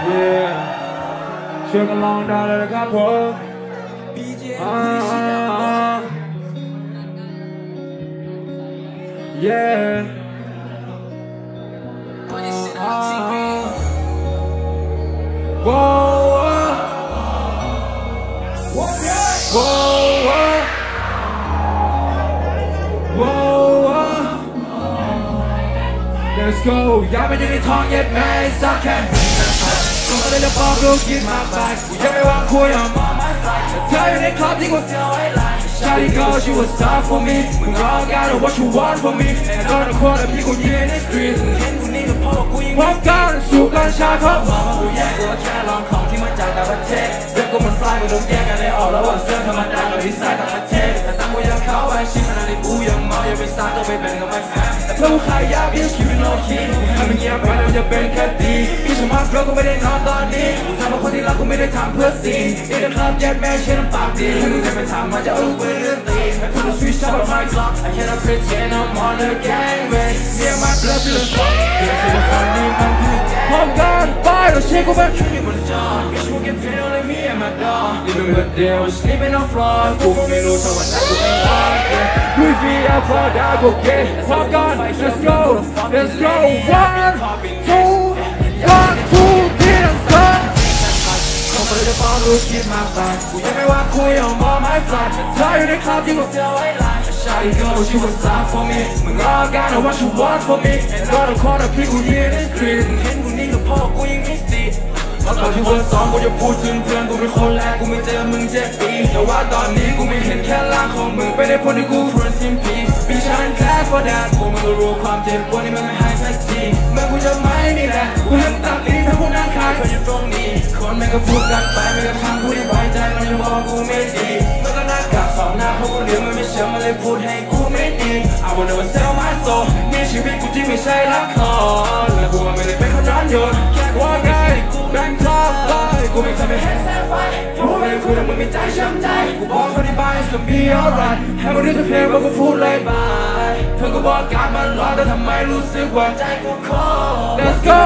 ช่วยกันลองได้เลยนะครับผมLet's go อย่าไปยืนในท้องเย็ดแม่สักแค่กูก็เลยจะบอกลูกยินมากไปกูยังไม่ว่างคุยอ่ะมองไม่ใส่เธออยู่ในคลับที่กูเสียไว้หลาย Shawty girl she was tough for me มึงรอกัน what you want from me แน่นอนทุกคนที่กูยืนในสตรีทเห็นกูนี่ก็เพราะว่ากูยังพบกันสู่กันชาเขาบอกว่ากูแย่กูแค่ลองของที่มาจากต่างประเทศเรื่องกูมันฟลายกูต้องแยกกันได้ออกระหว่างเสื้อธรรมดากับดีไซน์ต่างประเทศแต่ตั้งกูยังเข้าไปชิมขนาดนี้กูยังเมายังไม่ซักก็ไม่เป็นกับไม่แฟนแต่เพื่อกูขายยาพี่ชีวิตโลคีให้มันเงียบไปแล้วจะเป็นแค่ดีพี่ชะมัดเราก็ไม่ได้นอนตอนนี้กูทำมาคนที่รักกูไม่ได้ทำเพื่อซีนอีกครับยัดแม่เชื่อน้ำปากดีให้มึงได้ไปทำมาจะเอาลูกไปเรื่องตีI put the switch up on my clock I cannot pretend I'm on the gang man Me and my blood feel the fuck เดี๋ยวสิว่าคนนี้มันคือพร้อมกันไปเราเช็คกูแบบช่วยบนจอ Bitch we get paid only me and my dog Living with them we're sleeping on floor กูก็ไม่รู้สักวันนั้นกูไม่รอด Louis V Alpha Dog okay พร้อมกัน Let's go Let's go 1 2 3 let's goผมเลยจะฟ้องลูกคิดมากไปกูยังไม่ว่างคุยเอามองไม่ฟลายเธออยู่ในคลับที่กูเสียไว้หลาย Shawty girl she was tough for me มึงรอกัน what you want from me แอนด์รอทุกคนที่กูยืนในสตรีทเห็นกูนี่ก็เพราะกูยังไม่ตีเมื่อก่อนที่วัน2กูจะพูดถึงเพื่อนกูเป็นคนแรกกูไม่เจอมึง7 ปีแต่ว่าตอนนี้กูไม่เห็นแค่ร่างของมึงเป็นไอ้คนที่กูควรสิ้นปีปีฉันแค่ for that พวกมึงก็รู้ความเจ็บปวดนี่มันไม่หายสักทีเมื่อกูจะไม่มีแรงกูเห็นตัดลิ้นทั้งพวกนั่งคายเขาอยู่ตรงนี้คนแม่งก็พูดกันไปไม่กระทั่งกูได้ไว้ใจมันยังบอกกูไม่ดีเมื่อก็หน้ากากสองหน้าเพราะกูเลี้ยงมันไม่เชื่อมันเลยพูดให้กูไม่ดี I wanna never sell my soul นี่ชีวิตกูที่ไม่ใช่ละครและกูไม่ได้เป็นคนร้อนยนต์แค่ว่าไงแบ่งทอดเลยกูไม่ทำให้เห็นแสงไฟกูไม่ได้คุยแต่มึงไม่ใจช้ำใจกูบอกเขาที่บ้าน it's gonna be alright ให้มึงได้จะเพลงว่ากูพูดเลยบายเพื่อนกูบอกการมันร้อนแต่ทำไมรู้สึกว่าใจกูคอ Let's go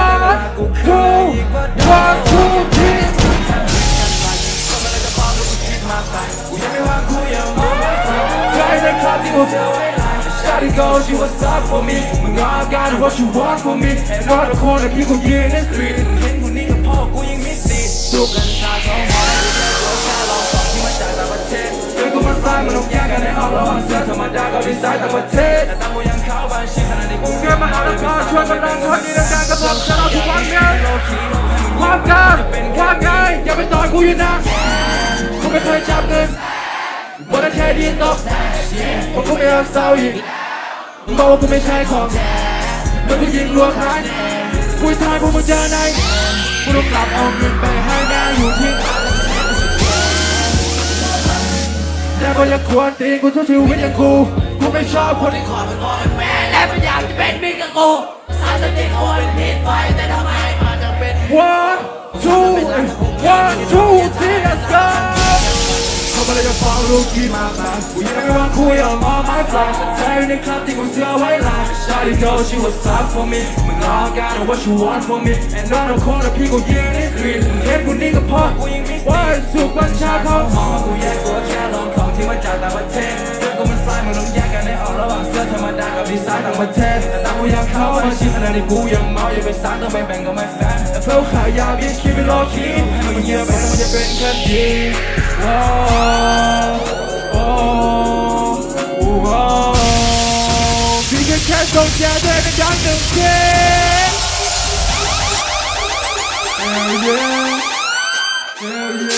กูยังไม่ว่างคุยอย่ามองไม่ฟังใครในคลับที่กูเจอไว้หลาย Shawty girl she was tough for me มึงรอกัน what you want from me แอนด์รอทุกคนที่กูยืนในสตรีทเห็นกูนี่ก็เพราะกูยังไม่ตีสูบกัญชาท้องหอยกูแค่ลองของที่มาจากต่างประเทศเรื่องกูมันฟลายมันต้องแยกกันได้ออกระหว่างเสื้อธรรมดากับดีไซน์ต่างประเทศแต่ตั้งกูยังเข้าบ้านชิขนาดนี้กูเกิดมาหาแล้วก็ชวนกันดังคนนี้ดังๆกับผมจะเอาทุกวันเนี้ยความกันความไงอย่าไปต่อยกูอยู่นะกูไม่เคยจับเงินวันนั้นแค่ดีนตกเพราะกูไม่รักเศร้าอีกบอกว่ากูไม่ใช่ของมึงกูยิงรัวท้ายกูทายพวกมึงเจอไหนกูต้องกลับเอาเงินไปให้แม่อยู่ที่แต่ก็ยังควรตีกูทุกชีวิตอย่างกูไม่ชอบคนที่ขอเป็นพ่อเป็นแม่และไม่อยากจะเป็นมิตรกับกูสารสติเขาเป็นผิดไปแต่ทำไมมันจะเป็น 1 2 3 let's goเขาไม่ได้จะฟ้องลูกที่มากมายกูยังไม่ว่างคุยเอามองไม่ฟังเธออยู่ในคลับที่กูเสียไว้หลาย Shawty girl she was tough for me มึงรอกัน what you want from me แอนด์รอทุกคนที่กูยืนในสตรีทเห็นกูนี่ก็เพราะกูยังไม่ว่าสูบกัญชาเขามองว่ากูแย่กูแค่ลองของที่มาจากต่างประเทศเรื่องกูมันฟลายมึงต้องแยกกันได้ออกระหว่างเสื้อธรรมดากับดีไซน์ต่างประเทศแต่ตั้งกูยังเข้ามาชิขนาดนี้กูยังเมาอย่าไปซักต้องไปแบ่งกับไม่แฟนแต่เพื่อขายยาพี่ชีวิตโลคีให้มันเงียบไปแล้วมันจะเป็นแค่ดีพี่แค่ส่งแย่ด้วยในดังหนึ่งเพลง